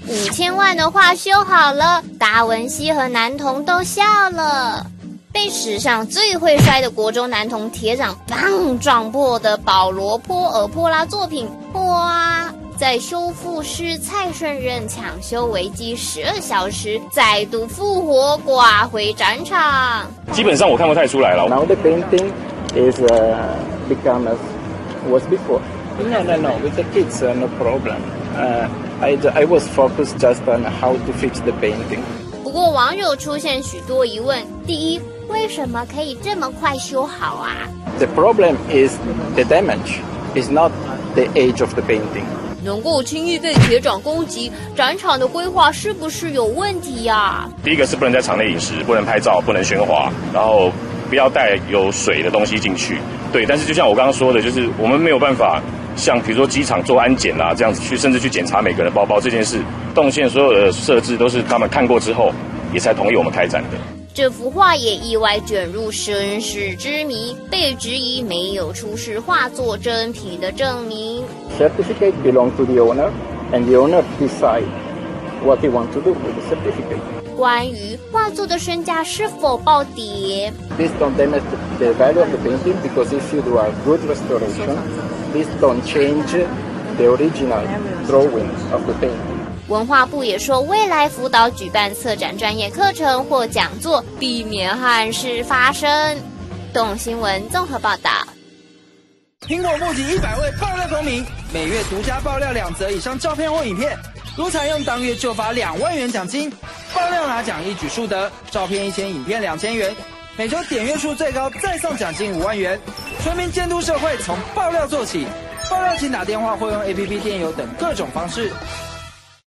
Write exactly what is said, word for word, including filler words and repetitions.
五千万的画修好了，达文西和男童都笑了。被史上最会摔的国中男童铁掌棒撞破的保罗·波尔波拉作品，哇！在修复师蔡顺任抢修危机十二小时，再度复活，挂回展场。 基本上我看不太出来了。 Now the painting is uh, become as was before. No, no, no. With the kids, uh, no problem. Uh, I I was focused just on how to fix the painting. 不过网友出现许多疑问：第一，为什么可以这么快修好啊？ The problem is the damage. Is not the age of the painting. 能够轻易被铁掌攻击，展场的规划是不是有问题呀、啊？ 第一个是不能在场内饮食，不能拍照，不能喧哗，然后不要带有水的东西进去。对，但是就像我刚刚说的，就是我们没有办法像比如说机场做安检啦这样子去，甚至去检查每个人的包包这件事，动线所有的设置都是他们看过之后，也才同意我们开展的。 这幅画也意外卷入身世之谜，被质疑没有出示画作真品的证明。 Certificate belong to the owner, and the owner decide what he want to do with the certificate. 关于画作的身价是否暴跌 Please don't damage the value of the painting because if you do a good restoration, please don't change the original drawing of the painting. 文化部也说，未来辅导举办策展专业课程或讲座，避免憾事发生。动新闻综合报道。 苹果募集一百位爆料公民，每月独家爆料两则以上照片或影片，如采用当月就发两万元奖金。爆料拿奖一举数得，照片一千，影片两千元。每周点阅数最高再送奖金五万元。全民监督社会，从爆料做起。爆料请打电话或用 A P P 电邮等各种方式。